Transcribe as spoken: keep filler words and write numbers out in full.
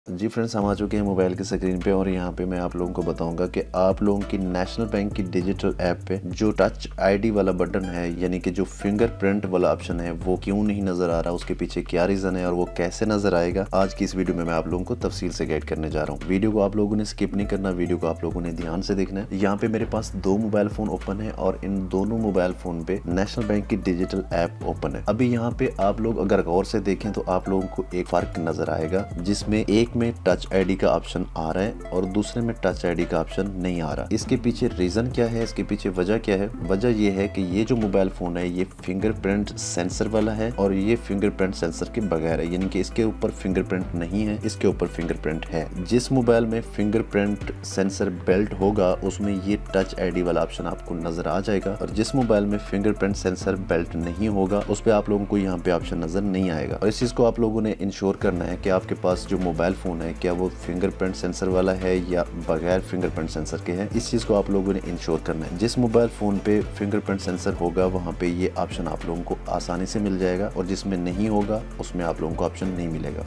जी friends, हम आ चुके हैं मोबाइल की स्क्रीन पे और यहाँ पे मैं आप लोगों को बताऊंगा कि आप लोगों की नेशनल बैंक की डिजिटल ऐप पे जो टच आईडी वाला बटन है, यानी कि जो फिंगरप्रिंट वाला ऑप्शन है, वो क्यों नहीं नजर आ रहा, उसके पीछे क्या रीजन है और वो कैसे नजर आएगा, आज की इस वीडियो में मैं आप लोगों को तफसील से गाइड करने जा रहा हूँ। वीडियो को आप लोगों ने स्किप नहीं करना, वीडियो को आप लोगों ने ध्यान से देखना है। यहाँ पे मेरे पास दो मोबाइल फोन ओपन है और इन दोनों मोबाइल फोन पे नेशनल बैंक की डिजिटल ऐप ओपन है। अभी यहाँ पे आप लोग अगर गौर से देखें तो आप लोगों को एक फर्क नजर आएगा, जिसमें एक में टच आईडी का ऑप्शन आ रहा है और दूसरे में टच आईडी का ऑप्शन नहीं आ रहा। इसके पीछे रीजन क्या है, इसके पीछे वजह क्या है? वजह ये है कि ये जो मोबाइल फोन है ये फिंगरप्रिंट सेंसर वाला है और ये फिंगरप्रिंट सेंसर के बगैर है, यानी कि इसके ऊपर फिंगरप्रिंट नहीं है, इसके ऊपर फिंगरप्रिंट है। जिस मोबाइल में फिंगरप्रिंट सेंसर बेल्ट होगा उसमें ये टच आईडी वाला ऑप्शन आपको नजर आ जाएगा और जिस मोबाइल में फिंगरप्रिंट सेंसर बेल्ट नहीं होगा उस पर आप लोगों को यहाँ पे ऑप्शन नजर नहीं आएगा। और इस चीज को आप लोगों ने इंश्योर करना है कि आपके पास जो मोबाइल फोन है क्या वो फिंगरप्रिंट सेंसर वाला है या बगैर फिंगरप्रिंट सेंसर के है। इस चीज को आप लोगों ने इंश्योर करना है। जिस मोबाइल फोन पे फिंगरप्रिंट सेंसर होगा वहाँ पे ये ऑप्शन आप लोगों को आसानी से मिल जाएगा और जिसमें नहीं होगा उसमें आप लोगों को ऑप्शन नहीं मिलेगा।